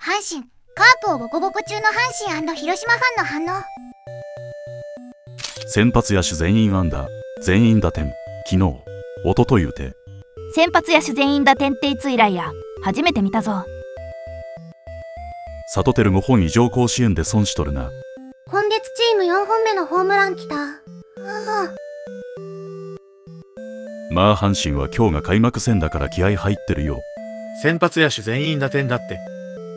阪神、カープをボコボコ中の阪神&広島ファンの反応。 先発野手全員安打、全員打点、昨日、おとというて。 先発野手全員打点っていつ以来や。初めて見たぞ。 サトテル5本以上甲子園で損しとるな。 今月チーム4本目のホームラン来た。 まあ阪神は今日が開幕戦だから気合入ってるよ。 先発野手全員打点だって。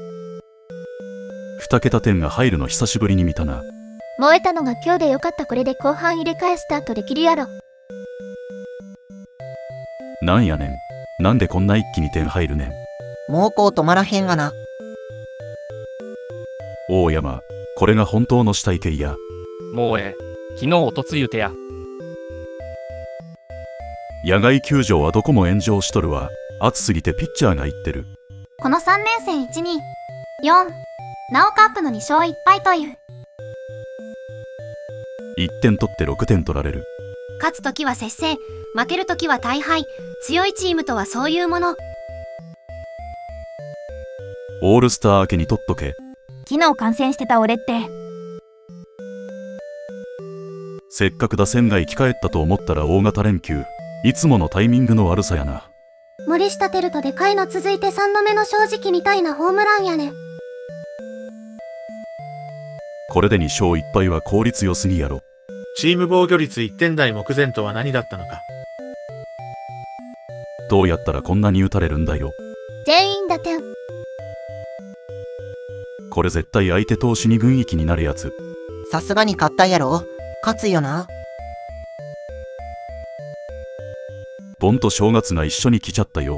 2桁点が入るの久しぶりに見たな。 燃えたのが今日でよかった。これで後半入れ替えスタートできるやろ。 なんやねん。なんでこんな一気に点入るねん。 もうこう止まらへんがな。 大山、これが本当の死体系や。 もう昨日おとつゆてや。 野外球場はどこも炎上しとるわ。暑すぎてピッチャーが言ってる。 この3連戦1、2、4、なおカープの2勝1敗という。 1点取って6点取られる。 勝つときは接戦、負けるときは大敗。強いチームとはそういうもの。 オールスター明けに取っとけ。 昨日観戦してた俺って。 せっかく打線が生き返ったと思ったら大型連休。いつものタイミングの悪さやな。 森下輝人でかいの続いて3度目の正直みたいなホームランやね。 これで2勝1敗は効率良すぎやろ。 チーム防御率1点台目前とは何だったのか。 どうやったらこんなに打たれるんだよ。 全員打点。 これ絶対相手投手に軍役になるやつ。 さすがに勝ったやろ。勝つよな。 盆と正月が一緒に来ちゃったよ。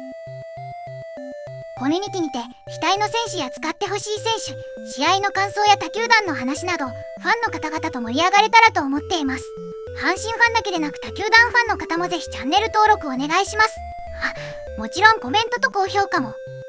コミュニティにて額の選手や使ってほしい選手、試合の感想や他球団の話など、ファンの方々と盛り上がれたらと思っています。阪神ファンだけでなく他球団ファンの方もぜひチャンネル登録お願いします。もちろんコメントと高評価も。